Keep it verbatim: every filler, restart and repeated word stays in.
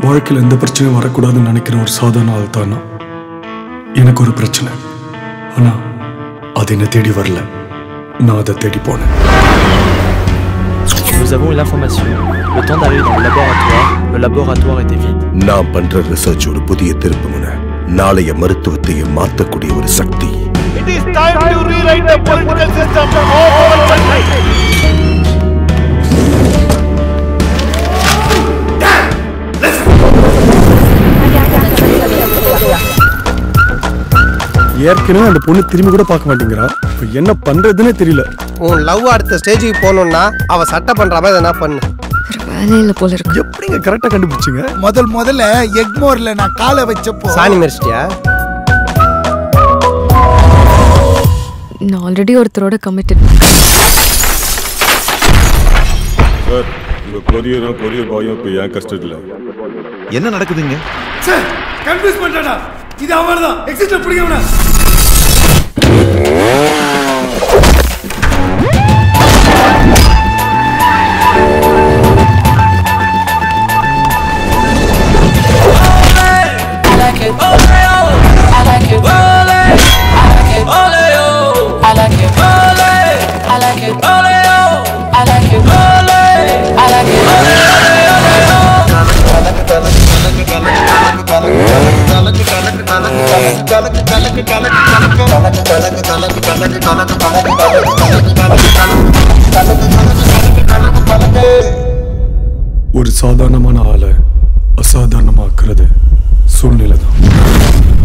வாழ்க்கையில் எந்த பிரச்சனையும் வரக்கூடாதுன்னு நினைக்கிற ஒரு சாதாரண ஆள் தான் நான். எனக்கு ஒரு பிரச்சனை, ஆனா அது என்ன தேடி வரல, நான் அதை தேடி போனேன். Nous avons eu l'information. Le temps d'arriver dans le laboratoire, le laboratoire était vide. நான் பண்ற ரிசர்ச் ஒரு புதிய திருப்புமுனை, நாளைய மருத்துவத்தையே மாற்றக்கூடிய ஒரு சக்தி. It is time to rewrite the political system of our country. ஏற்கனவே அந்த பொண்ணு திரும்பி கூட பார்க்க மாட்டேங்கிறா. இப்போ என்ன பண்றதுன்னே தெரியல. உன் லவ் அடுத்த ஸ்டேஜுக்கு போகணும்னா அவ சட்டை பண்ற மாதிரி எதனா பண்ணு. வேலையில போல இருக்கு. எப்படிங்க கரெக்டா கண்டுபிடிச்சிங்க? முதல் முதல்ல எக்மோர்ல நான் காலை வச்சப்போ சாணி மெரிச்சிட்டியா? நான் ஆல்ரெடி ஒருத்தரோட கமிட்டட். சார், உங்க கொரியரும் கொரியர் பாயும் இப்போ ஏன் கஸ்டடியில்? என்ன நடக்குதுங்க சார்? கன்ஃபியூஸ் பண்றடா. இது அவர்தான். எக்ஸிட்ல பிடிக்கவனா? ஒரு சாதாரணமான ஆளை அசாதாரணமாக்குறது சூழ்நிலை தான்.